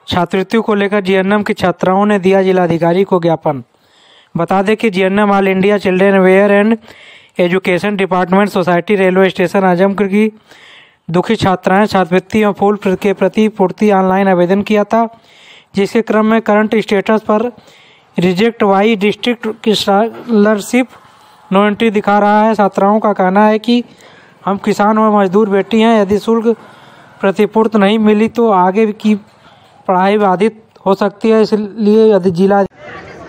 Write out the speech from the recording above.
छात्रवृत्ति को लेकर जीएनएम की छात्राओं ने दिया जिलाधिकारी को ज्ञापन। बता दें कि जीएनएम ऑल इंडिया चिल्ड्रेन वेयर and education department society railway station Azamgarh की दुखी छात्राएं छात्रवृत्ति और फूल के प्रति पूर्ति ऑनलाइन आवेदन किया था, जिसके क्रम में करंट स्टेटस पर reject by district scholarship no entry दिखा रहा है। छात्राओं का कहना है कि हम किसान और मजदूर बेटी हैं, यदि शुल्क प्रतिपूर्ति नहीं मिली तो आगे की पढ़ाई बाधित हो सकती है। इसलिए यदि जिला